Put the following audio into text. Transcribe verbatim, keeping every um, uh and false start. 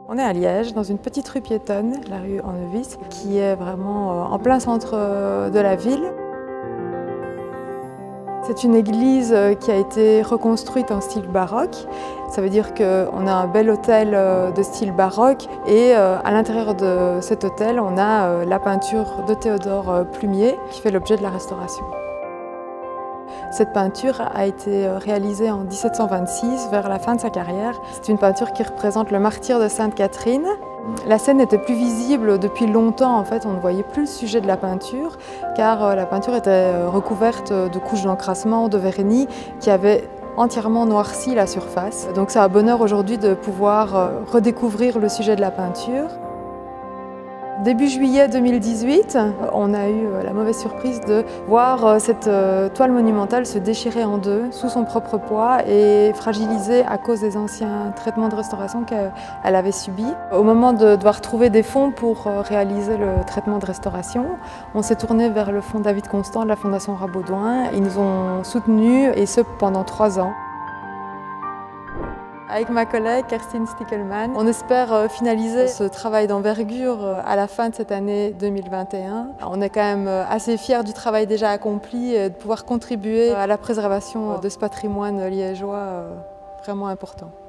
On est à Liège, dans une petite rue piétonne, la rue Annevis, qui est vraiment en plein centre de la ville. C'est une église qui a été reconstruite en style baroque. Ça veut dire qu'on a un bel hôtel de style baroque et à l'intérieur de cet hôtel, on a la peinture de Théodore Plumier qui fait l'objet de la restauration. Cette peinture a été réalisée en mille sept cent vingt-six, vers la fin de sa carrière. C'est une peinture qui représente le martyre de Sainte Catherine. La scène n'était plus visible depuis longtemps, en fait, on ne voyait plus le sujet de la peinture, car la peinture était recouverte de couches d'encrassement, de vernis, qui avaient entièrement noirci la surface. Donc c'est un bonheur aujourd'hui de pouvoir redécouvrir le sujet de la peinture. Début juillet deux mille dix-huit, on a eu la mauvaise surprise de voir cette toile monumentale se déchirer en deux sous son propre poids et fragilisée à cause des anciens traitements de restauration qu'elle avait subis. Au moment de devoir trouver des fonds pour réaliser le traitement de restauration, on s'est tourné vers le fonds David Constant de la Fondation Rabaudouin. Ils nous ont soutenus, et ce pendant trois ans. Avec ma collègue Kerstin Stickelmann, on espère finaliser ce travail d'envergure à la fin de cette année deux mille vingt et un. On est quand même assez fiers du travail déjà accompli et de pouvoir contribuer à la préservation de ce patrimoine liégeois vraiment important.